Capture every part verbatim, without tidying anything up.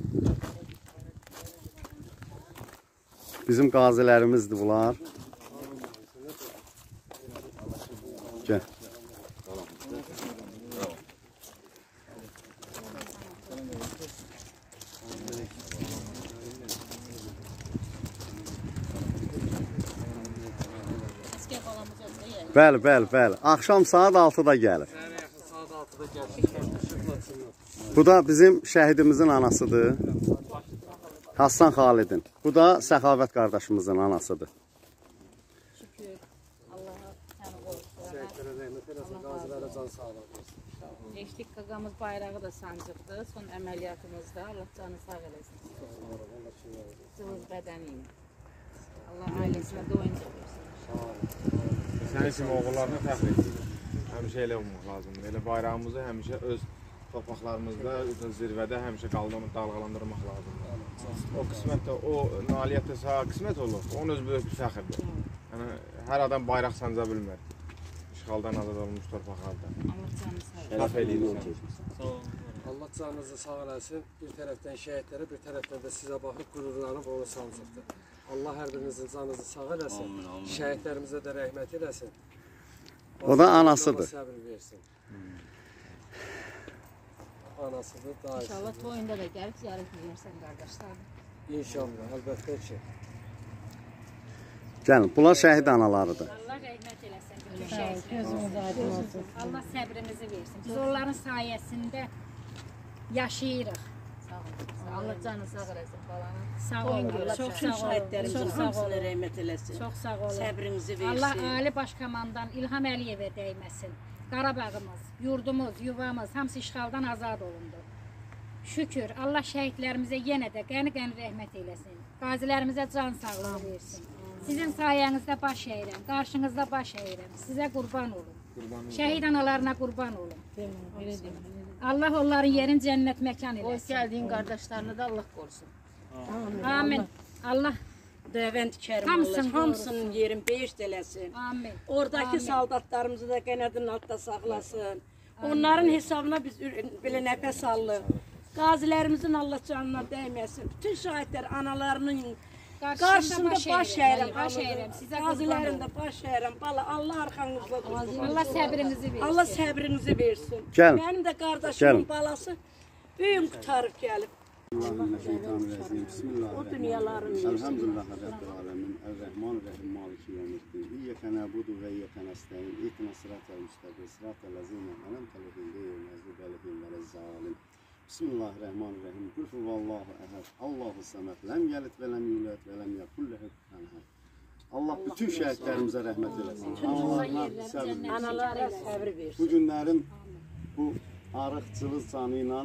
Bizim qazilərimizdir bunlar. Gəl. Bəli, bəli, bəli. Axşam saat altıda gəlir. Saat altıda gəlir. Bu da bizim şəhidimizin anasıdır. Hassan Xalidin. Bu da Səxavət qardaşımızın anasıdır. Şükür. Allah'a səni qorusun. Şəhidlərə rəhmət eləsin, qazilərə can sağlığı versin. Eşlik qaqamız bayrağı da sancıqdı. Son əməliyyatımızda. Allah canı sağ eləsin. Cılız bədəniyim. Allah ailəsinə doyunca versin. Sənin kimi oğullarına fəxr edirik. Həmişə elə olmaq lazımdır. Elə bayrağımızı həmişə öz torpaqlarımızda, zirvədə həmişə dalğalandırmaq lazımdır. O qismət də, o nailiyyətdə sağa qismət olur. Onun öz böyük bir fəxrdir. Yəni, hər adam bayraq sanca bilmir. İşğaldan azad olmuş torpaqlarda. Allah canı sağ eləsin. Fəxr edirik. Allah canınızı sağ eləsin. Bir tərəfdən şəhidlərə, bir tərəfdən də sizə baxıb qürurlanıb onu sancıqdır. Allah hər birinizin canınızı sağ eləsin. Şəhidlərimizə də rəhmət eləsin. O da anasıdır. Səbir versin. Anasıdır, dair. İnşallah toyunda da gəlib ziyarət edirsən qardaşlarım. İnşallah, əlbəttə ki. Gəlin, bunlar şəhid analarıdır. Allah rəhmət eləsin. Gözünüz aydın olsun. Allah səbrimizi versin. Biz onların sayəsində yaşayırıq. Allah canı sağ eləsin balanın. Sağ olun. Çox şəhidlərimizin hamısına rəhmət eləsin. Çox sağ olun. Səbrinizi versin. Allah Ali Başkomandan İlham Əliyevə dəyməsin. Qarabağımız, yurdumuz, yuvamız hamısı işğaldan azad olundu. Şükür, Allah şəhidlərimizə yenə də qəni-qəni rəhmət eləsin. Qazilərimizə can sağlığı versin. Sizin sayənizdə baş əyirəm, qarşınızda baş əyirəm. Sizə qurban olun. Şəhid analarına qurban olun. Allah onların yerin cənnət məkan eləsin. Hoş gəldiyin qardaşlarını da Allah qorusun. Amin. Allah Dəvənd Kərim hamısını Allah hamısının yerin beş eləsin. Amin. Oradakı saldatlarımızı da qənədin altında saxlasın. Onların hesabına biz belə nəfəs alırıq. Qazilərimizin Allah canına dəyməsin. Bütün şəhidlər analarının qarşısında baş əyirəm. Qazilərin də baş əyirəm. Bala Allah arxanızda dursun. Allah səbrinizi versin. Allah səbrinizi versin. Gəl. Mənim də qardaşımın balası büyüm qutarıb gəlib. Bismillahirrahmanirrahim. O dünyaların Elhamdülillah Rabbil alemin. Errahmanirrahim. Maliki yevmiddin. İyyeke na'budu ve iyyeke nestaîn. İhdina sıratal müstakîm. Sıratal lezîne en'amte aleyhim gayril mağdûbi aleyhim velezzâlim. Bismillahirrahmanirrahim. Kul huvallahu ehad. Allahu samed. Lem yelid ve lem yulad ve lem yekul lehu kufuven ahad. Allah bütün şəhidlərimizə rəhmət eləsin. Analarına səbr versin. Analara səbr versin. Bu günlərin bu arıq cılız canı ilə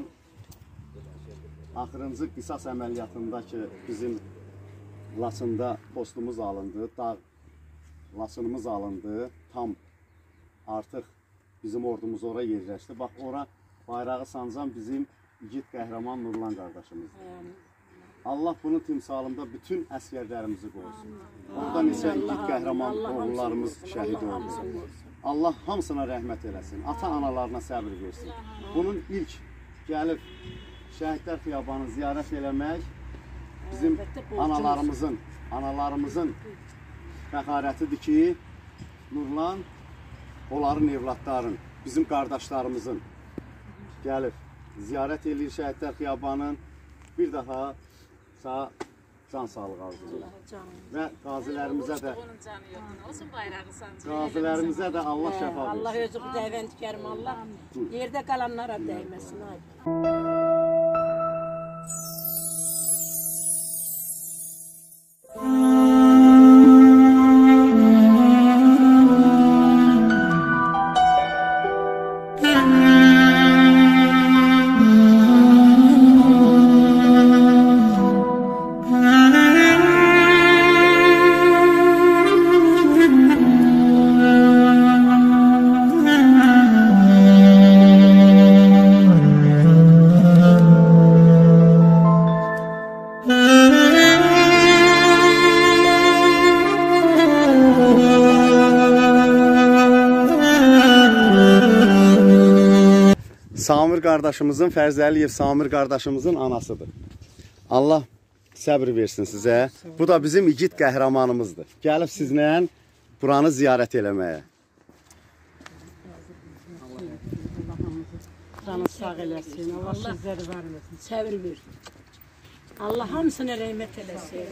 axırıncı qisas əməliyyatında ki, bizim Laçında postumuz alındı, dağ Laçınımız alındı, tam artıq bizim ordumuz ora yerləşdi. Bax, ora bayrağı sancan bizim igid qəhrəman Nurlan qardaşımızdır. Allah bunun timsalında bütün əskərlərimizi qoysun. Oradan isə igid qəhrəman oğullarımız şəhid oldu. Allah hamısına rəhmət eləsin, ata-analarına səbir versin. Bunun ilk gəlib Şəhidlər Xiyabanı ziyarət eləmək bizim analarımızın, analarımızın fəxarətidir ki, Nurlan, onların evlatların, bizim qardaşlarımızın gəlib ziyarət eləyir Şəhidlər Xiyabanın. Bir daha sağ can sağlığı arzulayır. Və qazilərimizə də qazilərimizə də Allah şəfa versin. Allah özü Dəvənd Kərim Allah yerdə qalanlara dəyməsin. Samir qardaşımızın, Fərzəliyev Samir qardaşımızın anasıdır. Allah səbr versin sizə. Bu da bizim igid qəhrəmanımızdır. Gəlib sizlə buranı ziyarət eləməyə. Canı sağ eləsin. Allah sizləri var eləsin. Səbir versin. Allah hamısına rəhmət eləsin.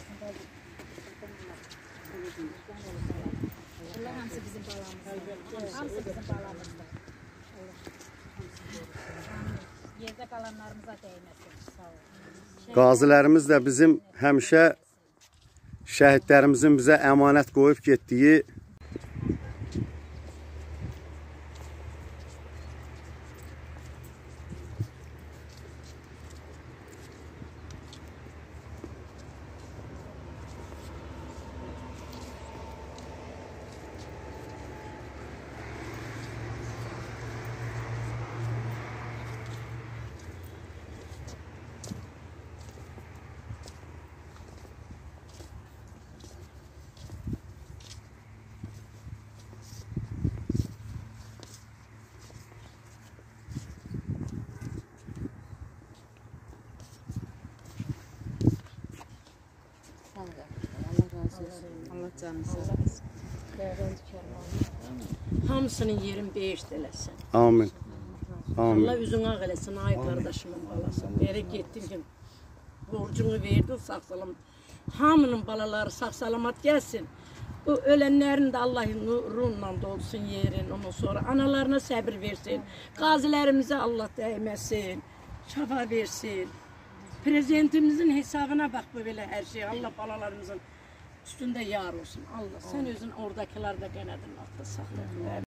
Allah hamısı bizim balamızdır. Hamısı bizim balamızdır. Yerdə qalanlarımıza dəyməsin. Sağ olun. Qazilərimiz də bizim həmişə şəhidlərimizin bizə əmanət qoyub getdiyi Allah canınızı Hamısının yerin beyiş eləsin. Amin. Amin. Allah üzün ağ eləsin, ay qardaşımın balası. Beri getdin ki, borcunu verdin, sağ salamat. Hamının balaları sağ salamat gəlsin. Bu ölənlərin də Allah'ın nurunla dolsun yerin, ondan sonra analarına səbir versin. Qazilərimizə Allah dəyməsin, şəfa versin. Prezidentimizin hesabına bak bu belə hər şey. Allah balalarımızın üstündə yar olsun. Allah, sən özün oradakilar da qənədin altında saxla.